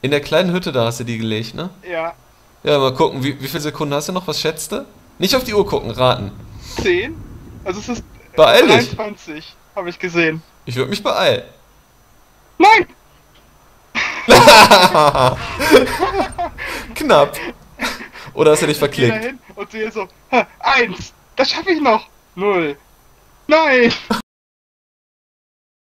In der kleinen Hütte, da hast du die gelegt, ne? Ja, Ja, mal gucken, wie viele Sekunden hast du noch? Was schätzt du? Nicht auf die Uhr gucken, raten. 10. Also es ist Beeil dich! 23, habe ich gesehen. Ich würde mich beeilen. Nein! Knapp. Oder hast du dich Ich gehe da verklickt? hin und sehe so, 1, das schaffe ich noch. 0. Nein!